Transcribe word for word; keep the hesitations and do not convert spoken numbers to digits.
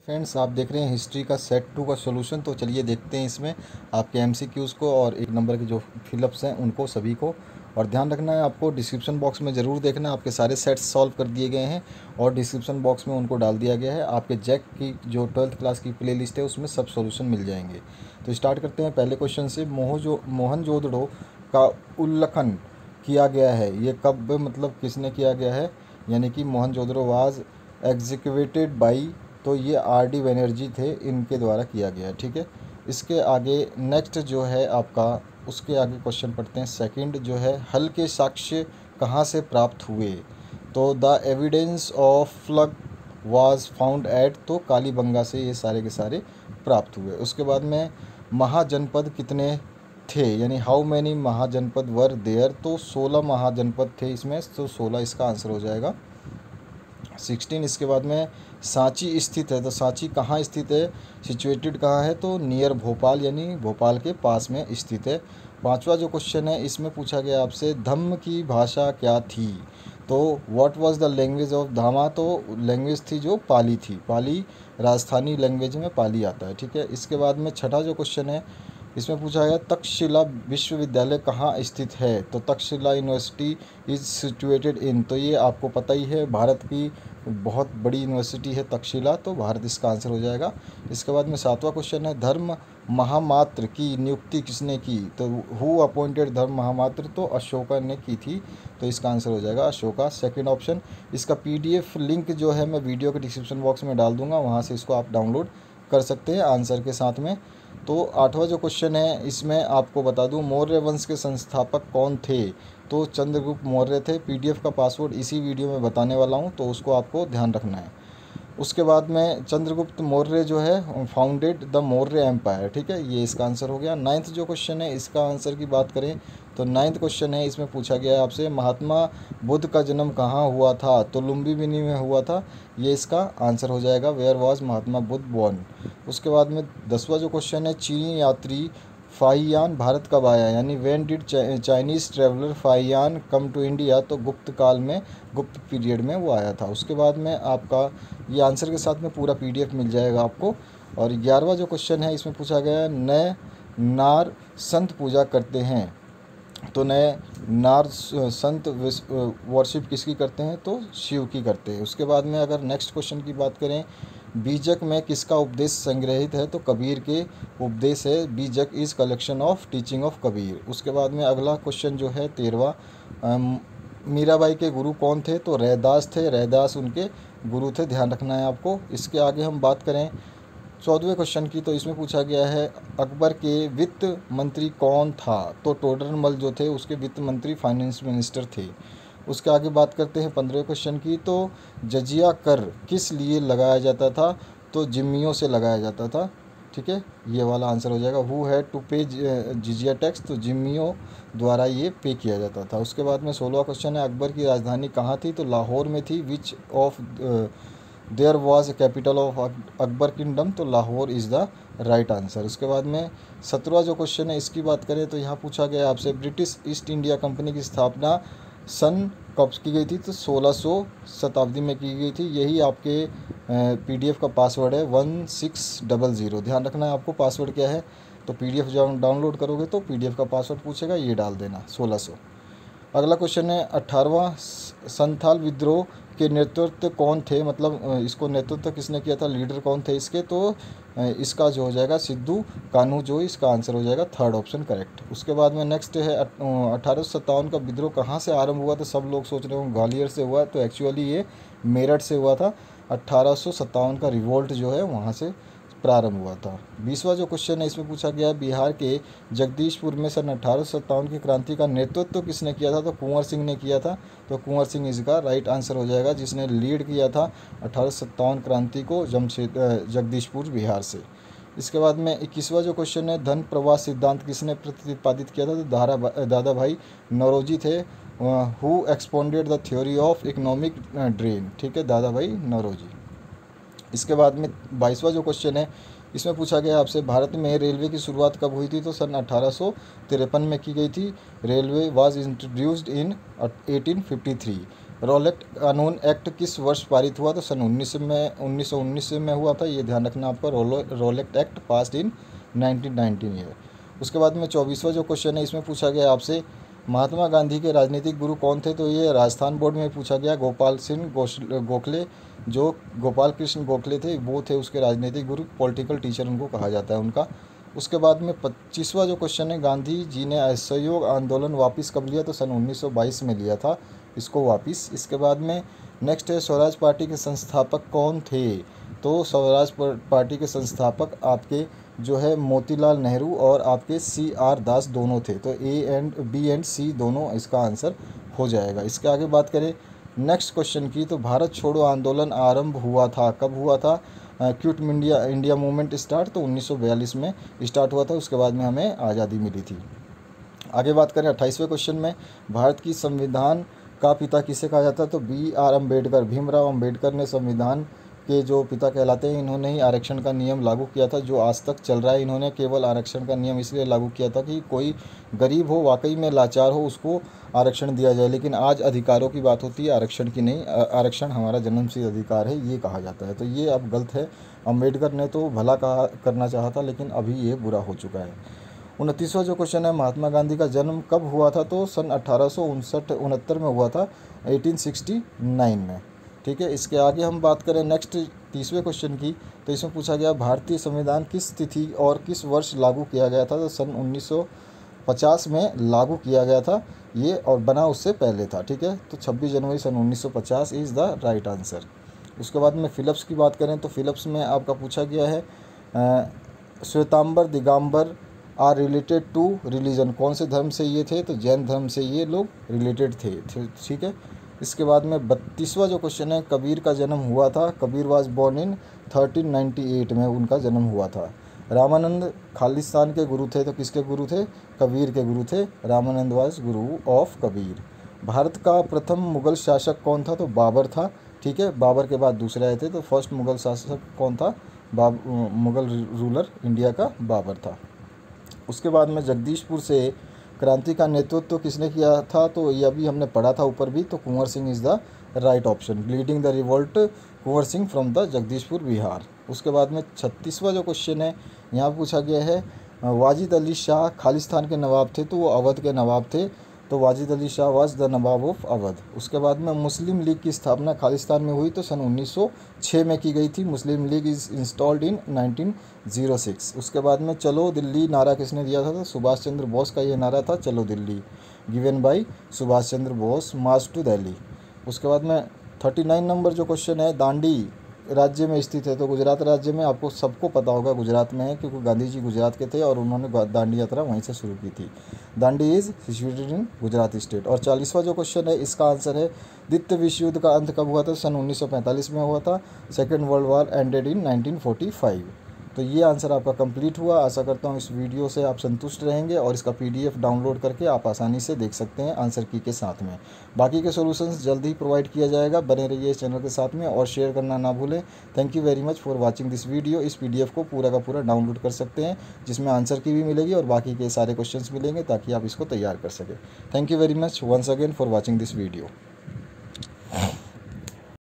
Friends, आप देख रहे हैं हिस्ट्री का सेट टू का सॉल्यूशन। तो चलिए देखते हैं इसमें आपके एमसीक्यूज़ को और एक नंबर के जो फिलअप्स हैं उनको सभी को। और ध्यान रखना है आपको, डिस्क्रिप्शन बॉक्स में ज़रूर देखना, आपके सारे सेट्स सॉल्व कर दिए गए हैं और डिस्क्रिप्शन बॉक्स में उनको डाल दिया गया है। आपके जैक की जो ट्वेल्थ क्लास की प्ले लिस्ट है उसमें सब सॉल्यूशन मिल जाएंगे। तो स्टार्ट करते हैं पहले क्वेश्चन से। मोहजो मोहनजोदड़ो का उल्लेखन किया गया है, ये कब मतलब किसने किया गया है, यानी कि मोहनजोदड़ो वाज एग्जीक्यूटेड बाई, तो ये आर डी बनर्जी थे, इनके द्वारा किया गया है। ठीक है, इसके आगे नेक्स्ट जो है आपका, उसके आगे क्वेश्चन पढ़ते हैं। सेकंड जो है, हल के साक्ष्य कहाँ से प्राप्त हुए, तो the evidence of flood was found at, तो कालीबंगा से ये सारे के सारे प्राप्त हुए। उसके बाद में महाजनपद कितने थे, यानी how many mahajanapada were there, तो सोलह महाजनपद थे इसमें, तो सोलह इसका आंसर हो जाएगा। सिक्सटीन इसके बाद में सांची स्थित है, तो सांची कहाँ स्थित है, सिचुएटेड कहाँ है, तो नियर भोपाल, यानी भोपाल के पास में स्थित है। पांचवा जो क्वेश्चन है इसमें पूछा गया आपसे, धम्म की भाषा क्या थी, तो what was the language of Dhamma, तो लैंग्वेज थी जो पाली थी, पाली राजस्थानी लैंग्वेज में पाली आता है। ठीक है, इसके बाद में छठा जो क्वेश्चन है इसमें पूछा गया, तक्षशिला विश्वविद्यालय कहाँ स्थित है, तो Takshashila university is situated in, तो ये आपको पता ही है, भारत की बहुत बड़ी यूनिवर्सिटी है तक्षशिला, तो भारत इसका आंसर हो जाएगा। इसके बाद में सातवां क्वेश्चन है, धर्म महामात्र की नियुक्ति किसने की, तो हु अपॉइंटेड धर्म महामात्र, तो अशोका ने की थी, तो इसका आंसर हो जाएगा अशोका, सेकंड ऑप्शन। इसका पीडीएफ लिंक जो है मैं वीडियो के डिस्क्रिप्शन बॉक्स में डाल दूंगा, वहाँ से इसको आप डाउनलोड कर सकते हैं आंसर के साथ में। तो आठवां जो क्वेश्चन है इसमें आपको बता दूं, मौर्य वंश के संस्थापक कौन थे, तो चंद्रगुप्त मौर्य थे। पीडीएफ का पासवर्ड इसी वीडियो में बताने वाला हूं, तो उसको आपको ध्यान रखना है। उसके बाद में चंद्रगुप्त मौर्य जो है फाउंडेड द मौर्य एम्पायर। ठीक है, ये इसका आंसर हो गया। नाइन्थ जो क्वेश्चन है इसका आंसर की बात करें तो नाइन्थ क्वेश्चन है, इसमें पूछा गया है आपसे, महात्मा बुद्ध का जन्म कहाँ हुआ था, तो लुम्बिनी में हुआ था, ये इसका आंसर हो जाएगा, where was Mahatma Buddha born. उसके बाद में दसवां जो क्वेश्चन है, चीनी यात्री फाहियान भारत कब आया, यानी when did Chinese traveller Fahien come to India, तो गुप्त काल में, गुप्त पीरियड में वो आया था। उसके बाद में आपका ये आंसर के साथ में पूरा पीडीएफ मिल जाएगा आपको। और ग्यारहवा जो क्वेश्चन है इसमें पूछा गया है, नए नार संत पूजा करते हैं, तो नए नार संत वर्शिप किसकी करते हैं, तो शिव की करते हैं। उसके बाद में अगर नेक्स्ट क्वेश्चन की बात करें, बीजक में किसका उपदेश संग्रहित है, तो कबीर के उपदेश है, Bijak is collection of teaching of Kabir. उसके बाद में अगला क्वेश्चन जो है तेरहवा, मीराबाई के गुरु कौन थे, तो रैदास थे, रैदास उनके गुरु थे, ध्यान रखना है आपको। इसके आगे हम बात करें चौदहवें क्वेश्चन की, तो इसमें पूछा गया है, अकबर के वित्त मंत्री कौन था, तो टोडरमल जो थे उसके वित्त मंत्री, फाइनेंस मिनिस्टर थे। उसके आगे बात करते हैं पंद्रहवें क्वेश्चन की, तो जजिया कर किस लिए लगाया जाता था, तो जिम्मियों से लगाया जाता था। ठीक है, ये वाला आंसर हो जाएगा, हु हैड टू पे जिजिया टैक्स, तो जिम्मियों द्वारा ये पे किया जाता था। उसके बाद में सोलहवां क्वेश्चन है, अकबर की राजधानी कहाँ थी, तो लाहौर में थी, which of there was capital of Akbar kingdom, तो Lahore is the right answer. उसके बाद में सत्रहवां जो क्वेश्चन है इसकी बात करें तो यहाँ पूछा गया आपसे, ब्रिटिश ईस्ट इंडिया कंपनी की स्थापना सन कब की गई थी, तो सोलह सौ शताब्दी में की गई थी। यही आपके पीडीएफ का पासवर्ड है वन सिक्स डबल ज़ीरो, ध्यान रखना है आपको पासवर्ड क्या है। तो पीडीएफ जब डाउनलोड करोगे तो पीडीएफ का पासवर्ड पूछेगा, ये डाल देना सोलह सौ। अगला क्वेश्चन है अट्ठारहवां, संथाल विद्रोह के नेतृत्व कौन थे, मतलब इसको नेतृत्व किसने किया था, लीडर कौन थे इसके, तो इसका जो हो जाएगा सिद्धू कान्हू, जो इसका आंसर हो जाएगा थर्ड ऑप्शन करेक्ट। उसके बाद में नेक्स्ट है, अठारह सौ सत्तावन का विद्रोह कहाँ से आरंभ हुआ, तो सब लोग सोच रहे हो ग्वालियर से हुआ, तो एक्चुअली ये मेरठ से हुआ था। अट्ठारह सौ सत्तावन का रिवोल्ट जो है वहाँ से प्रारंभ हुआ था। बीसवा जो क्वेश्चन है इसमें पूछा गया, बिहार के जगदीशपुर में सन अठारह सौ सत्तावन की क्रांति का नेतृत्व किसने किया था, तो कुंवर सिंह ने किया था, तो कुंवर सिंह इसका राइट आंसर हो जाएगा, जिसने लीड किया था अठारह सौ सत्तावन क्रांति को जमशेद जगदीशपुर बिहार से। इसके बाद में इक्कीसवा जो क्वेश्चन है, धन प्रवाह सिद्धांत किसने प्रतिपादित किया था, तो दारा दादा भाई नौरोजी थे, who expounded the theory of economic drain. ठीक है, दादा भाई नौरोजी। इसके बाद में बाईसवा जो क्वेश्चन है इसमें पूछा गया आपसे, भारत में रेलवे की शुरुआत कब हुई थी, तो सन अठारह सौ तिरपन में की गई थी। Railway was introduced in eighteen fifty three. Rowlatt कानून एक्ट किस वर्ष पारित हुआ? तो सन उन्नीस में उन्नीस सौ उन्नीस में हुआ था। ये ध्यान रखना आपका, Rowlatt act passed in nineteen nineteen है। उसके बाद में चौबीसवां जो क्वेश्चन है इसमें पूछा गया आपसे महात्मा गांधी के राजनीतिक गुरु कौन थे? तो ये राजस्थान बोर्ड में पूछा गया। गोपाल सिंह गोखले, जो गोपाल कृष्ण गोखले थे वो थे उसके राजनीतिक गुरु, पॉलिटिकल टीचर उनको कहा जाता है उनका। उसके बाद में पच्चीसवां जो क्वेश्चन है, गांधी जी ने असहयोग आंदोलन वापस कब लिया? तो सन उन्नीस सौ बाईस में लिया था इसको वापस। इसके बाद में नेक्स्ट है स्वराज पार्टी के संस्थापक कौन थे? तो स्वराज पार्टी के संस्थापक आपके जो है मोतीलाल नेहरू और आपके सी आर दास दोनों थे। तो A and B and C दोनों इसका आंसर हो जाएगा। इसके आगे बात करें नेक्स्ट क्वेश्चन की, तो भारत छोड़ो आंदोलन आरंभ हुआ था, कब हुआ था? Quit India India movement start तो उन्नीस सौ बयालीस में स्टार्ट हुआ था। उसके बाद में हमें आज़ादी मिली थी। आगे बात करें अट्ठाईसवें क्वेश्चन में, भारत की संविधान का पिता किसे कहा जाता है? तो बी आर अम्बेडकर, भीमराव अम्बेडकर ने संविधान के जो पिता कहलाते हैं। इन्होंने ही आरक्षण का नियम लागू किया था जो आज तक चल रहा है। इन्होंने केवल आरक्षण का नियम इसलिए लागू किया था कि कोई गरीब हो, वाकई में लाचार हो, उसको आरक्षण दिया जाए। लेकिन आज अधिकारों की बात होती है, आरक्षण की नहीं। आरक्षण हमारा जन्मसिद्ध अधिकार है, ये कहा जाता है। तो ये अब गलत है। अम्बेडकर ने तो भला कहा करना चाहा था, लेकिन अभी ये बुरा हो चुका है। उनतीसवां जो क्वेश्चन है, महात्मा गांधी का जन्म कब हुआ था? तो सन अट्ठारह सौ उनसठ उनहत्तर में हुआ था, अठारह सौ उनहत्तर में। ठीक है। इसके आगे हम बात करें नेक्स्ट तीसवें क्वेश्चन की, तो इसमें पूछा गया भारतीय संविधान किस तिथि और किस वर्ष लागू किया गया था? तो सन उन्नीस सौ पचास में लागू किया गया था ये, और बना उससे पहले था। ठीक है। तो छब्बीस जनवरी सन उन्नीस सौ पचास इज़ द राइट आंसर। उसके बाद में फिलिप्स की बात करें तो फिलिप्स में आपका पूछा गया है Shvetambar Digambar are related to religion, कौन से धर्म से ये थे? तो जैन धर्म से ये लोग रिलेटेड थे। ठीक है। इसके बाद में बत्तीसवां जो क्वेश्चन है, कबीर का जन्म हुआ था, Kabir was born in thirteen ninety eight में उनका जन्म हुआ था। रामानंद खालिस्तान के गुरु थे, तो किसके गुरु थे? कबीर के गुरु थे। Ramanand was guru of Kabir. भारत का प्रथम मुगल शासक कौन था? तो बाबर था। ठीक है। बाबर के बाद दूसरे आए थे, तो फर्स्ट मुगल शासक कौन था? बाब मुगल रूलर इंडिया का बाबर था। उसके बाद में जगदीशपुर से क्रांति का नेतृत्व तो किसने किया था? तो ये अभी हमने पढ़ा था ऊपर भी, तो Kunwar Singh is the right option. Leading the revolt Kunwar Singh from the Jagdishpur Bihar. उसके बाद में छत्तीसवां जो क्वेश्चन है, यहाँ पूछा गया है वाजिद अली शाह खालिस्तान के नवाब थे, तो वो अवध के नवाब थे। तो Wajid Ali Shah was the nawab of Awadh. उसके बाद में मुस्लिम लीग की स्थापना खालिस्तान में हुई, तो सन उन्नीस सौ छह में की गई थी। Muslim league is installed in nineteen O six. उसके बाद में चलो दिल्ली नारा किसने दिया था? तो सुभाष चंद्र बोस का ये नारा था, चलो Delhi, given by Subhash Chandra Bose, march to Delhi. उसके बाद में थर्टी नाइन नंबर जो क्वेश्चन है, दांडी राज्य में स्थित है, तो गुजरात राज्य में, आपको सबको पता होगा गुजरात में है, क्योंकि गांधी जी गुजरात के थे और उन्होंने दांडी यात्रा वहीं से शुरू की थी। Dandi is situated in Gujarat state. और चालीसवां जो क्वेश्चन है, इसका आंसर है द्वितीय विश्व युद्ध का अंत कब हुआ था? सन उन्नीस सौ पैंतालीस में हुआ था। Second world war ended in nineteen forty five. तो ये आंसर आपका कंप्लीट हुआ। आशा करता हूँ इस वीडियो से आप संतुष्ट रहेंगे और इसका पीडीएफ डाउनलोड करके आप आसानी से देख सकते हैं आंसर की के साथ में। बाकी के सॉल्यूशंस जल्द ही प्रोवाइड किया जाएगा। बने रहिए इस चैनल के साथ में और शेयर करना ना भूलें। Thank you very much for watching this video. इस पीडीएफ को पूरा का पूरा डाउनलोड कर सकते हैं, जिसमें आंसर की भी मिलेगी और बाकी के सारे क्वेश्चंस मिलेंगे, ताकि आप इसको तैयार कर सकें। Thank you very much once again for watching this video.